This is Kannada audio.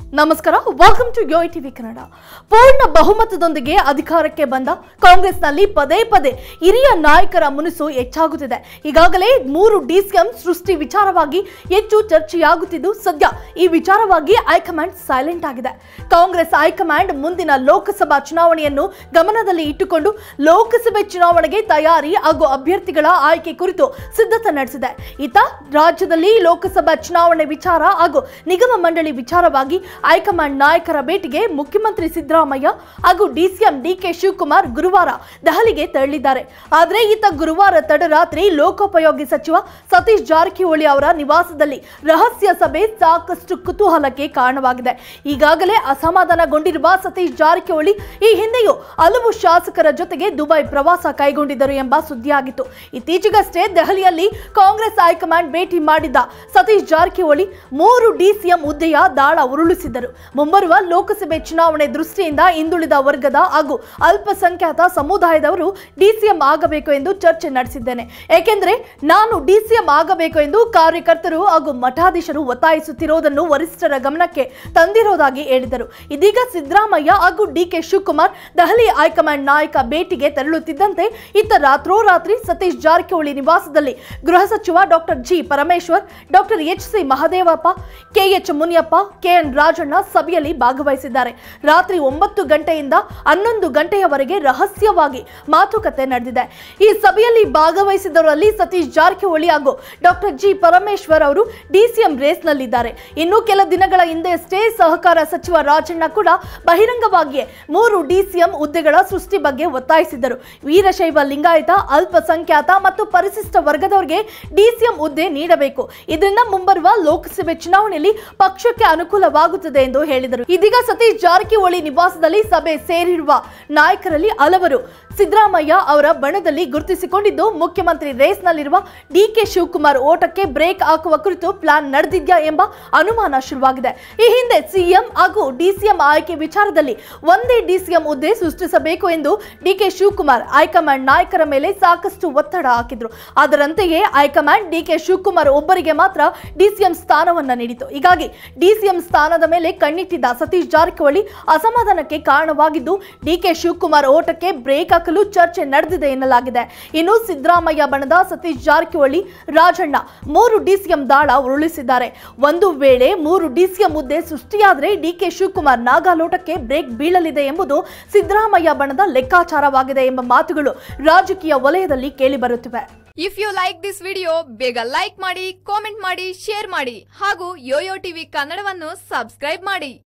ನಮಸ್ಕಾರ, ವೆಲ್ಕಮ್ ಟು ಯೋಯ್ ಟಿವಿ ಕನ್ನಡ. ಪೂರ್ಣ ಬಹುಮತದೊಂದಿಗೆ ಅಧಿಕಾರಕ್ಕೆ ಬಂದ ಕಾಂಗ್ರೆಸ್ನಲ್ಲಿ ಪದೇ ಪದೇ ಹಿರಿಯ ನಾಯಕರ ಮುನಿಸು ಹೆಚ್ಚಾಗುತ್ತಿದೆ. ಈಗಾಗಲೇ 3 ಡಿಸಿಎಂ ಸೃಷ್ಟಿ ವಿಚಾರವಾಗಿ ಹೆಚ್ಚು ಚರ್ಚೆಯಾಗುತ್ತಿದ್ದು, ಸದ್ಯ ಈ ವಿಚಾರವಾಗಿ ಹೈಕಮಾಂಡ್ ಸೈಲೆಂಟ್ ಆಗಿದೆ. ಕಾಂಗ್ರೆಸ್ ಹೈಕಮಾಂಡ್ ಮುಂದಿನ ಲೋಕಸಭಾ ಚುನಾವಣೆಯನ್ನು ಗಮನದಲ್ಲಿ ಇಟ್ಟುಕೊಂಡು ಲೋಕಸಭೆ ಚುನಾವಣೆಗೆ ತಯಾರಿ ಹಾಗೂ ಅಭ್ಯರ್ಥಿಗಳ ಆಯ್ಕೆ ಕುರಿತು ಸಿದ್ಧತೆ ನಡೆಸಿದೆ. ಇತ್ತ ರಾಜ್ಯದಲ್ಲಿ ಲೋಕಸಭಾ ಚುನಾವಣೆ ವಿಚಾರ ಹಾಗೂ ನಿಗಮ ಮಂಡಳಿ ವಿಚಾರವಾಗಿ ಹೈಕಮಾಂಡ್ ನಾಯಕರ ಭೇಟಿಗೆ ಮುಖ್ಯಮಂತ್ರಿ ಸಿದ್ದರಾಮಯ್ಯ ಹಾಗೂ ಡಿಸಿಎಂ ಡಿಕೆ ಶಿವಕುಮಾರ್ ಗುರುವಾರ ದೆಹಲಿಗೆ ತೆರಳಿದ್ದಾರೆ. ಆದರೆ ಈತ ಗುರುವಾರ ತಡರಾತ್ರಿ ಲೋಕೋಪಯೋಗಿ ಸಚಿವ ಸತೀಶ್ ಜಾರಕಿಹೊಳಿ ಅವರ ನಿವಾಸದಲ್ಲಿ ರಹಸ್ಯ ಸಭೆ ಸಾಕಷ್ಟು ಕುತೂಹಲಕ್ಕೆ ಕಾರಣವಾಗಿದೆ. ಈಗಾಗಲೇ ಅಸಮಾಧಾನಗೊಂಡಿರುವ ಸತೀಶ್ ಜಾರಕಿಹೊಳಿ ಈ ಹಿಂದೆಯೂ ಹಲವು ಶಾಸಕರ ಜೊತೆಗೆ ದುಬೈ ಪ್ರವಾಸ ಕೈಗೊಂಡಿದ್ದರು ಎಂಬ ಸುದ್ದಿಯಾಗಿತ್ತು. ಇತ್ತೀಚೆಗಷ್ಟೇ ದೆಹಲಿಯಲ್ಲಿ ಕಾಂಗ್ರೆಸ್ ಹೈಕಮಾಂಡ್ ಭೇಟಿ ಮಾಡಿದ್ದ ಸತೀಶ್ ಜಾರಕಿಹೊಳಿ 3 ಡಿಸಿಎಂ ಹುದ್ದೆಯ ದಾಳ ಉರುಳಿಸಿದ್ದರು. ಮುಂಬರುವ ಲೋಕಸಭೆ ಚುನಾವಣೆ ದೃಷ್ಟಿಯಿಂದ ಹಿಂದುಳಿದ ವರ್ಗದ ಹಾಗೂ ಅಲ್ಪಸಂಖ್ಯಾತ ಸಮುದಾಯದವರು ಡಿಸಿಎಂ ಆಗಬೇಕು ಎಂದು ಚರ್ಚೆ ನಡೆಸಿದ್ದೇನೆ. ಏಕೆಂದರೆ ನಾನು ಡಿಸಿಎಂ ಆಗಬೇಕು ಎಂದು ಕಾರ್ಯಕರ್ತರು ಹಾಗೂ ಮಠಾಧೀಶರು ಒತ್ತಾಯಿಸುತ್ತಿರುವುದನ್ನು ವರಿಷ್ಠರ ಗಮನಕ್ಕೆ ತಂದಿರುವುದಾಗಿ ಹೇಳಿದರು. ಇದೀಗ ಸಿದ್ದರಾಮಯ್ಯ ಹಾಗೂ ಡಿಕೆ ಶಿವಕುಮಾರ್ ದೆಹಲಿ ಹೈಕಮಾಂಡ್ ನಾಯಕ ಭೇಟಿಗೆ ತೆರಳುತ್ತಿದ್ದಂತೆ ಇತ್ತ ರಾತ್ರೋರಾತ್ರಿ ಸತೀಶ್ ಜಾರಕಿಹೊಳಿ ನಿವಾಸದಲ್ಲಿ ಗೃಹ ಸಚಿವ doctor G Parameshwar, doctor H C. Mahadevappa, K H. Muniyappa, K N. Rajanna ಸಭೆಯಲ್ಲಿ ಭಾಗವಹಿಸಿದ್ದಾರೆ. ರಾತ್ರಿ 9 ಗಂಟೆಯಿಂದ 11 ಗಂಟೆಯವರೆಗೆ ರಹಸ್ಯವಾಗಿ ಮಾತುಕತೆ ನಡೆದಿದೆ. ಈ ಸಭೆಯಲ್ಲಿ ಭಾಗವಹಿಸಿದವರಲ್ಲಿ ಸತೀಶ್ ಜಾರಕಿಹೊಳಿ ಹಾಗೂ ಡಾಕ್ಟರ್ ಜಿ ಪರಮೇಶ್ವರ್ ಅವರು ಡಿಸಿಎಂ ರೇಸ್ನಲ್ಲಿದ್ದಾರೆ. ಇನ್ನು ಕೆಲ ದಿನಗಳ ಹಿಂದೆಯಷ್ಟೇ ಸಹಕಾರ ಸಚಿವ ರಾಜಣ್ಣ ಕೂಡ ಬಹಿರಂಗವಾಗಿಯೇ 3 ಡಿಸಿಎಂ ಹುದ್ದೆಗಳ ಸೃಷ್ಟಿ ಬಗ್ಗೆ ಒತ್ತಾಯಿಸಿದ್ದರು. ವೀರಶೈವ ಲಿಂಗಾಯತ, ಅಲ್ಪಸಂಖ್ಯಾತ ಮತ್ತು ಪರಿಶಿಷ್ಟ ವರ್ಗದವರಿಗೆ ಡಿಸಿಎಂ ಹುದ್ದೆ ನೀಡಬೇಕು. ಇದರಿಂದ ಮುಂಬರುವ ಲೋಕಸಭೆ ಚುನಾವಣೆಯಲ್ಲಿ ಪಕ್ಷಕ್ಕೆ ಅನುಕೂಲವಾಗುತ್ತದೆ ಎಂದು ಹೇಳಿದರು. ಇದೀಗ ಸತೀಶ್ ಜಾರಕಿಹೊಳಿ ನಿವಾಸದಲ್ಲಿ ಸಭೆ ಸೇರಿರುವ ನಾಯಕರಲ್ಲಿ ಹಲವರು ಸಿದ್ದರಾಮಯ್ಯ ಅವರ ಬಣದಲ್ಲಿ ಗುರುತಿಸಿಕೊಂಡಿದ್ದು, ಮುಖ್ಯಮಂತ್ರಿ ರೇಸ್ನಲ್ಲಿರುವ ಡಿಕೆ ಶಿವಕುಮಾರ್ ಓಟಕ್ಕೆ ಬ್ರೇಕ್ ಹಾಕುವ ಕುರಿತು ಪ್ಲಾನ್ ನಡೆದಿದ್ಯಾ ಎಂಬ ಅನುಮಾನ ಶುರುವಾಗಿದೆ. ಈ ಹಿಂದೆ ಸಿಎಂ ಹಾಗೂ ಡಿಸಿಎಂ ಆಯ್ಕೆ ವಿಚಾರದಲ್ಲಿ ಒಂದೇ ಡಿಸಿಎಂ ಹುದ್ದೆ ಸೃಷ್ಟಿಸಬೇಕು ಎಂದು ಡಿಕೆ ಶಿವಕುಮಾರ್ ಹೈಕಮಾಂಡ್ ನಾಯಕರ ಮೇಲೆ ಸಾಕಷ್ಟು ಒತ್ತಡ ಹಾಕಿದ್ರು. ಅದರಂತೆಯೇ ಹೈಕಮಾಂಡ್ ಡಿಕೆ ಶಿವಕುಮಾರ್ ಒಬ್ಬರಿಗೆ ಮಾತ್ರ ಡಿಸಿಎಂ ಸ್ಥಾನವನ್ನ ನೀಡಿತು. ಹೀಗಾಗಿ ಡಿಸಿಎಂ ಸ್ಥಾನದ ಮೇಲೆ ಕಣ್ಣಿಟ್ಟಿದ್ದ ಸತೀಶ್ ಜಾರಕಿಹೊಳಿ ಅಸಮಾಧಾನಕ್ಕೆ ಕಾರಣವಾಗಿದ್ದು, ಡಿಕೆ ಶಿವಕುಮಾರ್ ಓಟಕ್ಕೆ ಬ್ರೇಕ್ ಹಾಕಲು ಚರ್ಚೆ ನಡೆದಿದೆ ಎನ್ನಲಾಗಿದೆ. ಇನ್ನು ಸಿದ್ದರಾಮಯ್ಯ ಬಣದ ಸತೀಶ್ ಜಾರಕಿಹೊಳಿ, ರಾಜಣ್ಣ 3 ಡಿಸಿಎಂ ದಾಳ ಉರುಳಿಸಿದ್ದಾರೆ. ಒಂದು ವೇಳೆ 3 ಡಿಸಿಎಂ ಹುದ್ದೆ ಸೃಷ್ಟಿಯಾದರೆ ಡಿಕೆ ಶಿವಕುಮಾರ್ ನಾಗಾಲೋಟಕ್ಕೆ ಬ್ರೇಕ್ ಬೀಳಲಿದೆ ಎಂಬುದು ಸಿದ್ದರಾಮಯ್ಯ ಬಣದ ಲೆಕ್ಕಾಚಾರವಾಗಿದೆ ಎಂಬ ಮಾತುಗಳು ರಾಜಕೀಯ ವಲಯದಲ್ಲಿ ಕೇಳಿಬರುತ್ತಿವೆ. If you like this video, ಬೇಗ ಲೈಕ್ ಮಾಡಿ, ಕಾಮೆಂಟ್ ಮಾಡಿ, ಶೇರ್ ಮಾಡಿ ಹಾಗೂ ಯೋಯೋ ಟಿವಿ ಕನ್ನಡವನ್ನು ಸಬ್ಸ್ಕ್ರೈಬ್ ಮಾಡಿ.